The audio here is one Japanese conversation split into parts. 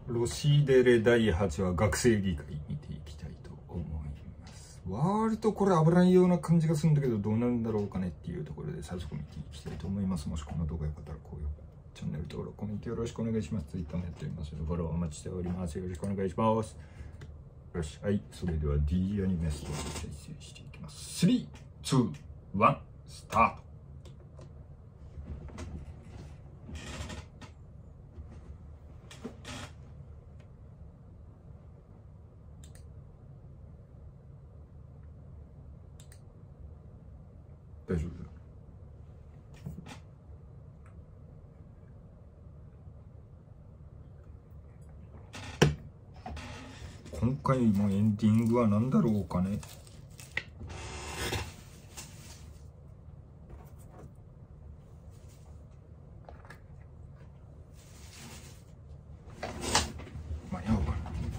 ロシデレ第8話学生議会見ていきたいと思います。割とこれ危ないような感じがするんだけど、どうなるんだろうかねっていうところで早速見ていきたいと思います。もしこの動画よかったら高評価、チャンネル登録、コメントよろしくお願いします。Twitter もやっておりますのでフォローお待ちしております。よろしくお願いします。よし、はい、それでは D アニメストーリー再生していきます。3、2、1、スタート。大丈夫だ。今回もエンディングは何だろうかね。間に合うかな。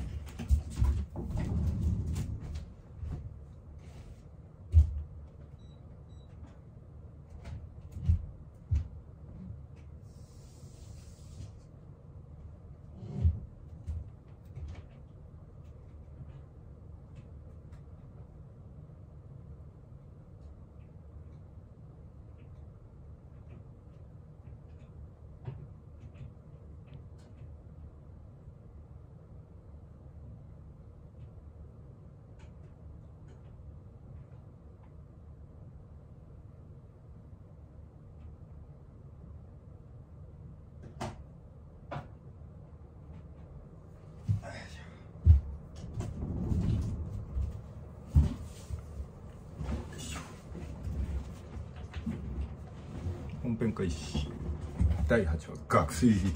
本編開始。第8話学生議会。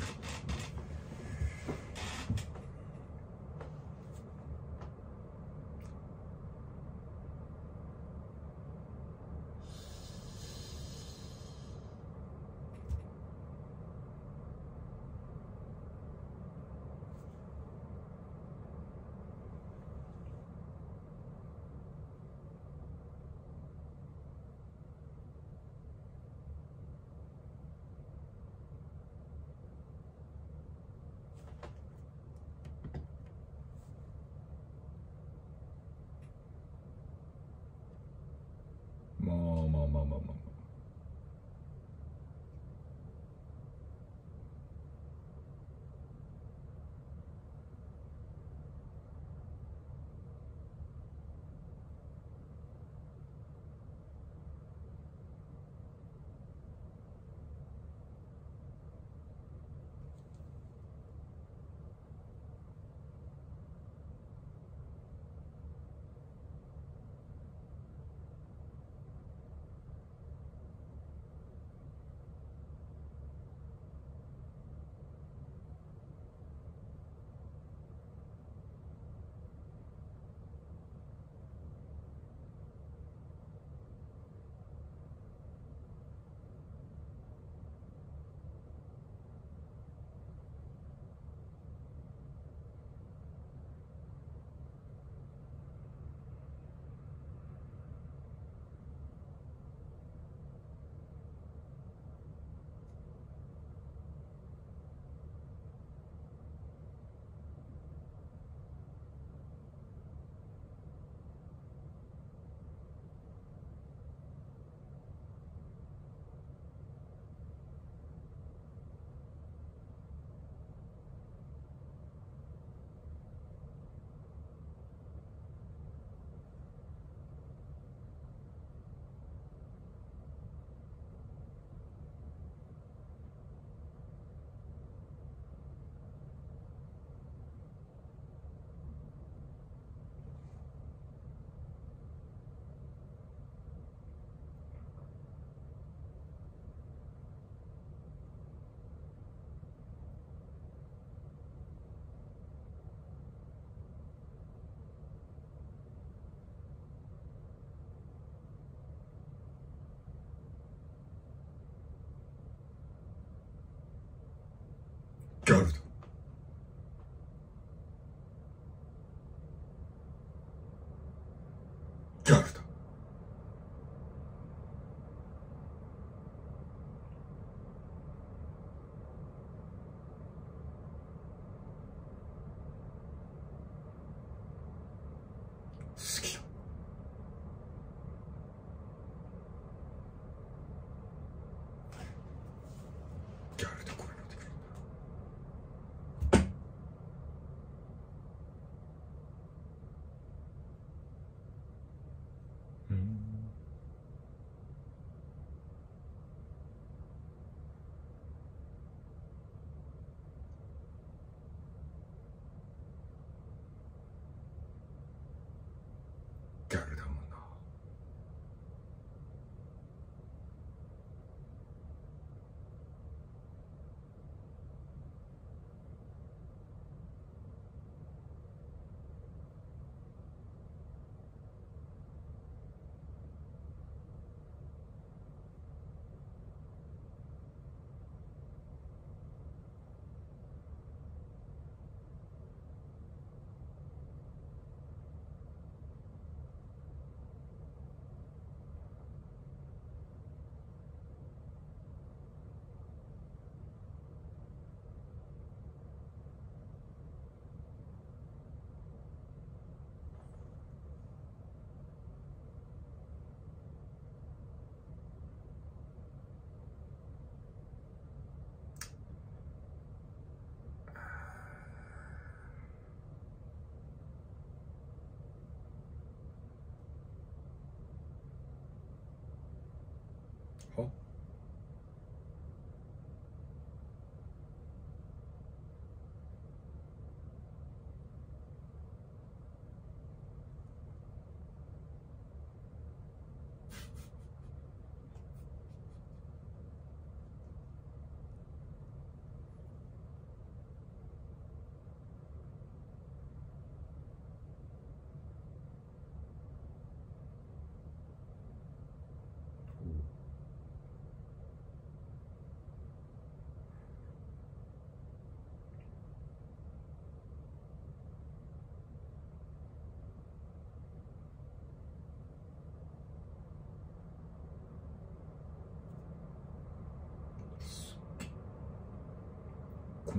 まあまあまあまあまあ。ギャルだ。ギャルだ。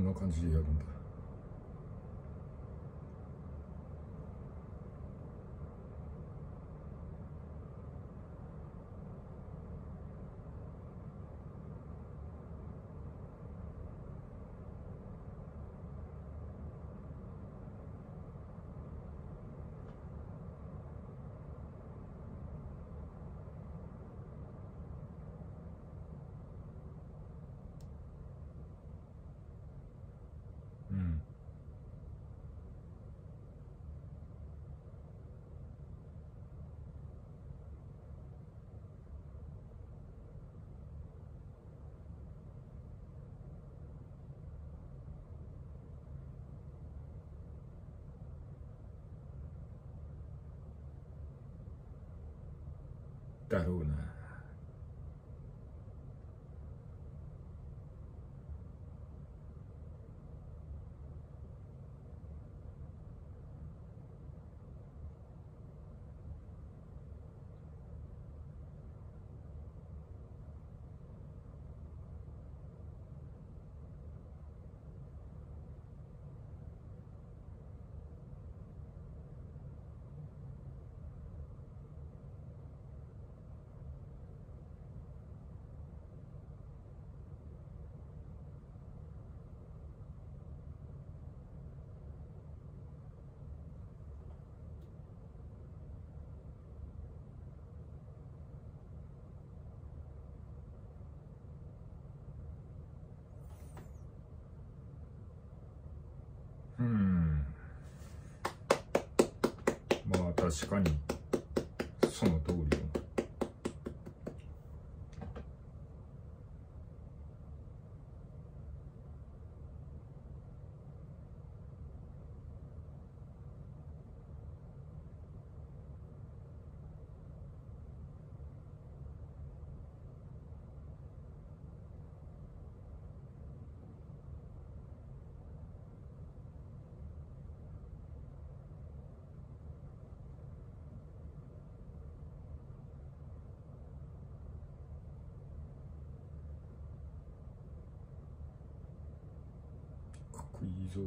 な感じでやるんだ。うん。だろうな。うん。まあ確かにその通りよ。かっこいいぞ。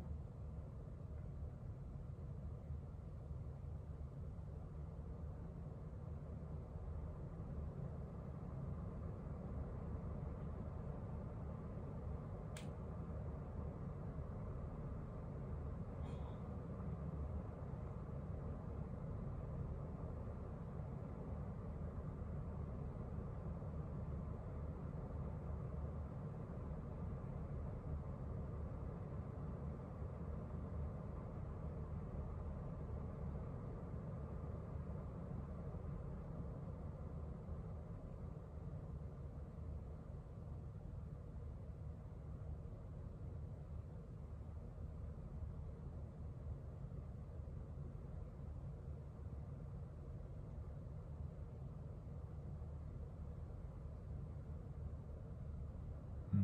うん。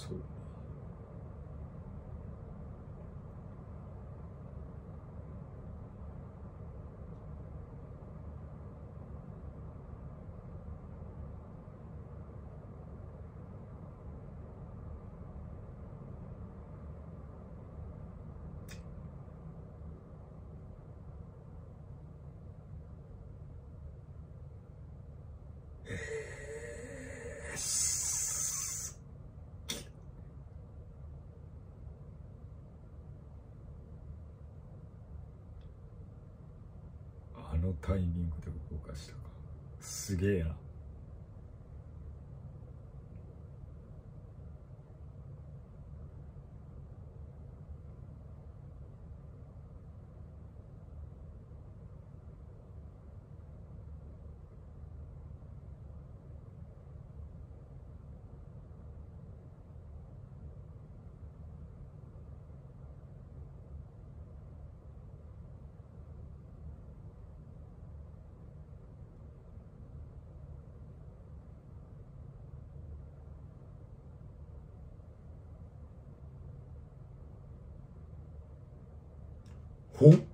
そう。あのタイミングで動かしたか。すげえな。ほっ、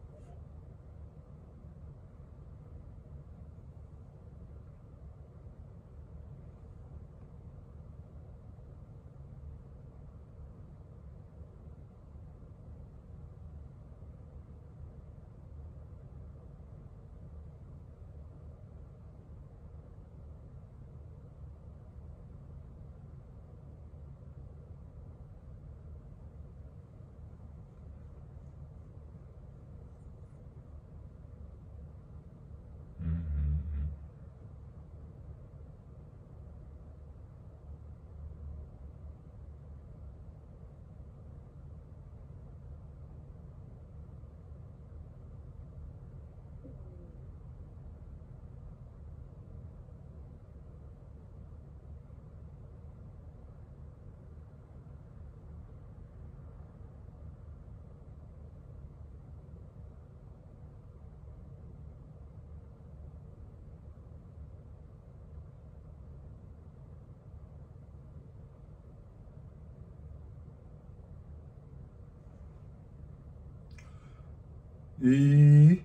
えー、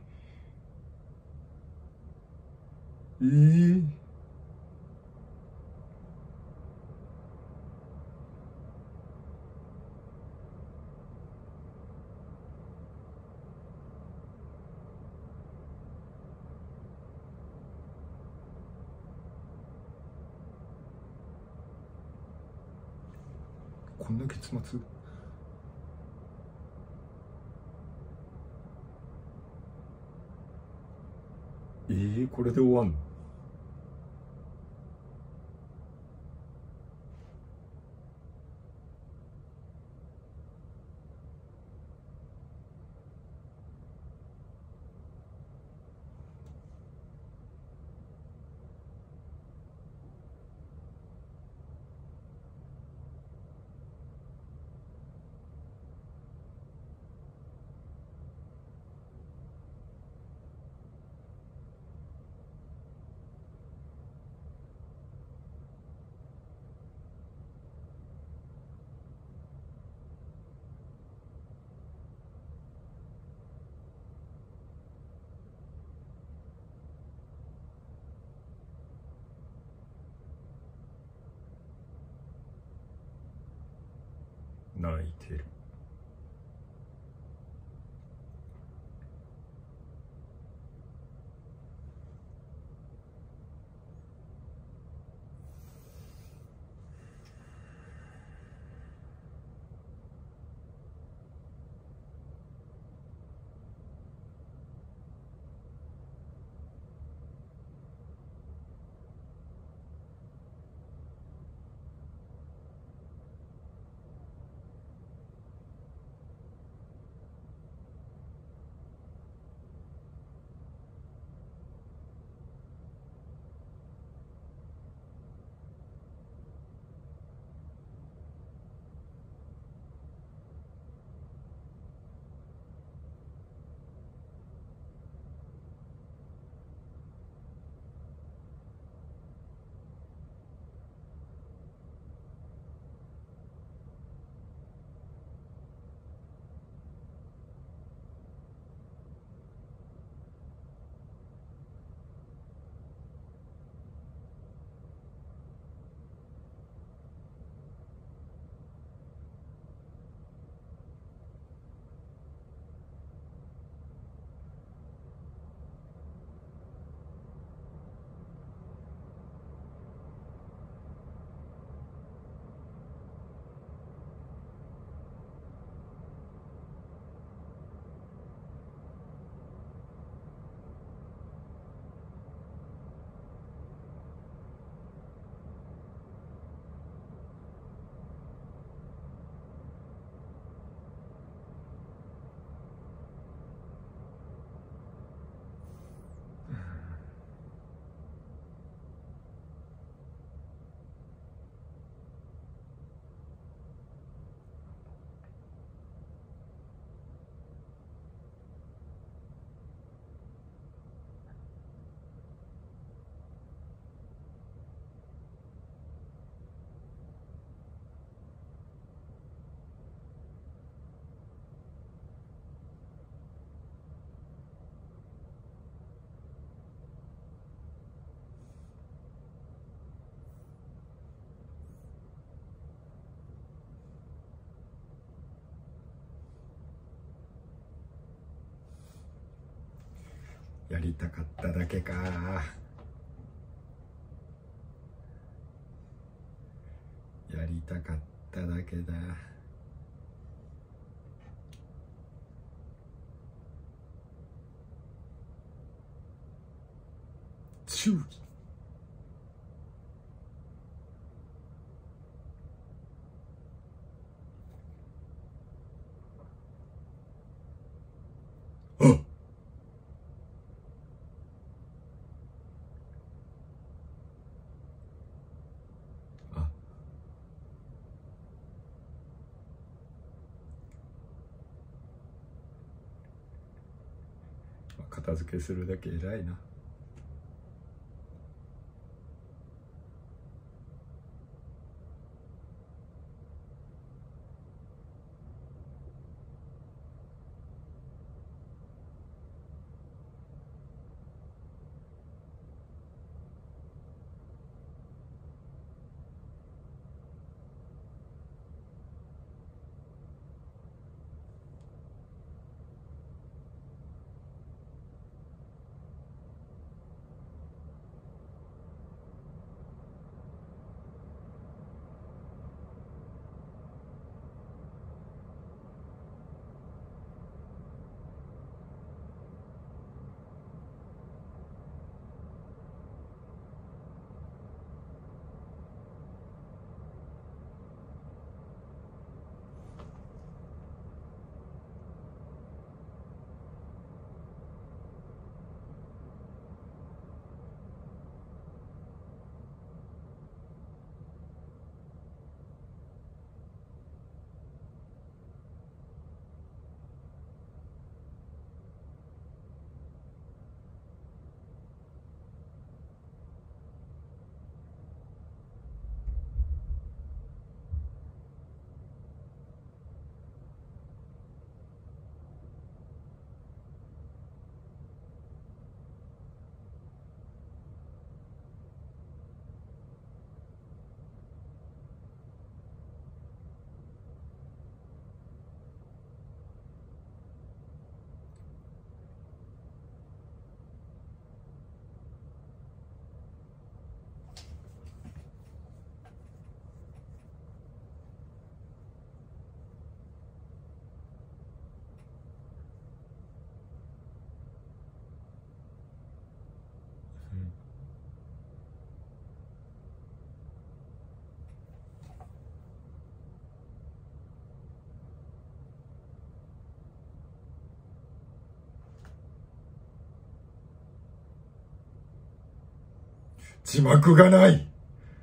えー、こんな結末。これで終わんの？泣いてる。 やりたかっただけか。やりたかっただけだ。注意。あ、片付けするだけ偉いな。字幕がない。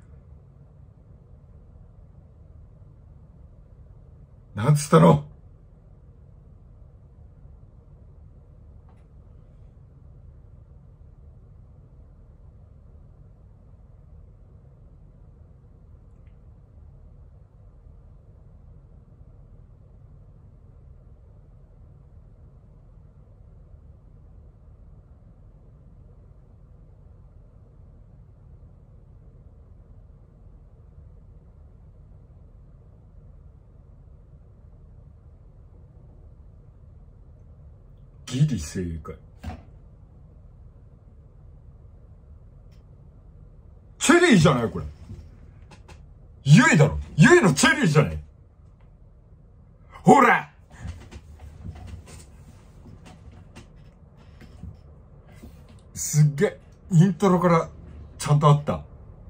なんつったの。ギリ正解。チェリーじゃないこれ。ユイだろ。ユイのチェリーじゃない。ほらすっげえ。イントロからちゃんとあった。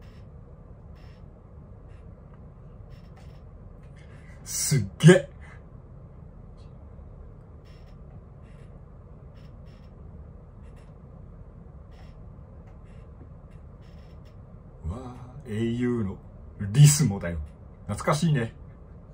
すっげえ。わあ、英雄のリスモだよ。懐かしいね。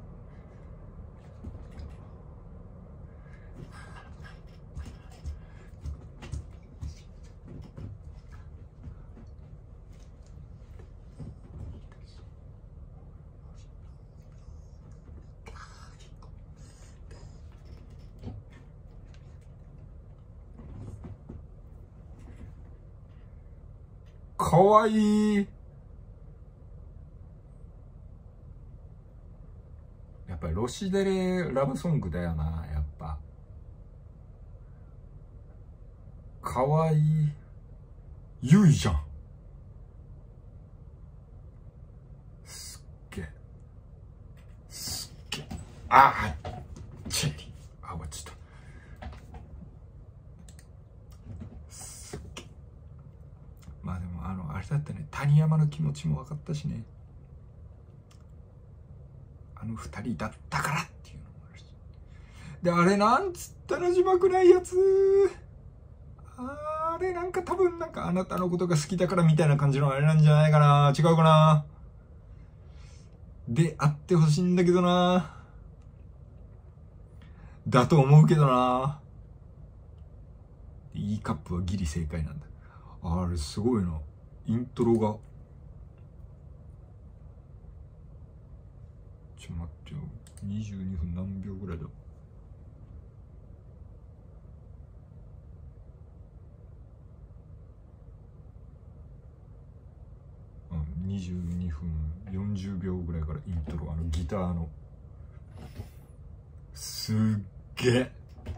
かわいい。やっぱりロシデレラブソングだよな、やっぱ。 かわいい。ゆいじゃん。すっげえ。すっげえ。ああ、チェリー。あ、終わっちゃった。すっげえ。まあでもあれだったね。谷山の気持ちも分かったしね。二人だったからっていうのもあるし。で、あれなんつったら字幕ないやつ。あれなんか多分なんかあなたのことが好きだからみたいな感じのあれなんじゃないかな。違うかな。であってほしいんだけどな。だと思うけどな。E カップはギリ正解なんだ。あれすごいな。イントロが。ちょっと待ってよ。22分何秒ぐらいだ。22分40秒ぐらいからイントロ、ギターのすっげえ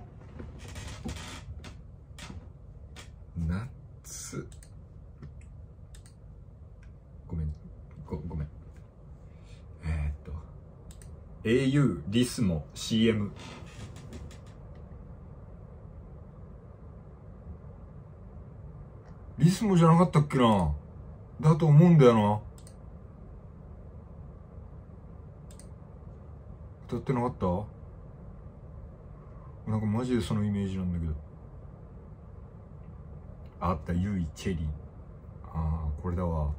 夏。ごめんau リスモ CM。 リスモじゃなかったっけな。だと思うんだよな。歌ってなかった？なんかマジでそのイメージなんだけど。あった、ゆいチェリー。ああ、これだわ。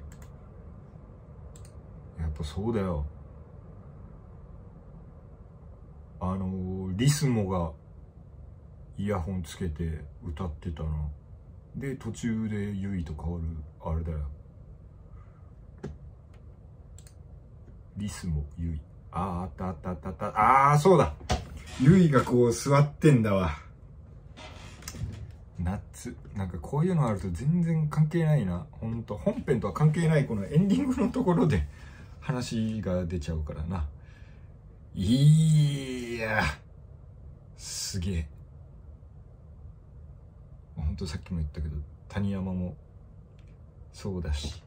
やっぱそうだよ。リスモがイヤホンつけて歌ってたな。で途中でゆいと変わるあれだよ。リスモゆい。あった。ああそうだ、ゆいがこう座ってんだわ。夏。なんかこういうのあると全然関係ないな。ほんと本編とは関係ないこのエンディングのところで話が出ちゃうからな。いやすげえ。ほんとさっきも言ったけど谷山もそうだし、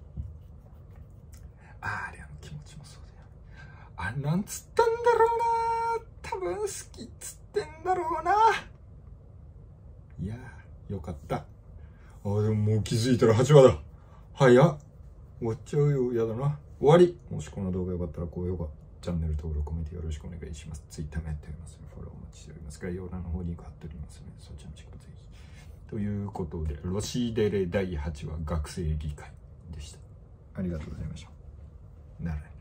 あれ気持ちもそうだよ。なんつったんだろうな。多分好きっつってんだろうな。いやよかった。でももう気づいたら8話だ。早っ。終わっちゃうよ。やだな。終わり。もしこの動画よかったら高評価、チャンネル登録、コメントよろしくお願いします。Twitter もやっておりますので、フォローお待ちしております。概要欄の方に貼っておりますので、そちらのチェックぜひ。ということで、ロシデレ第8話学生議会でした。ありがとうございました。なら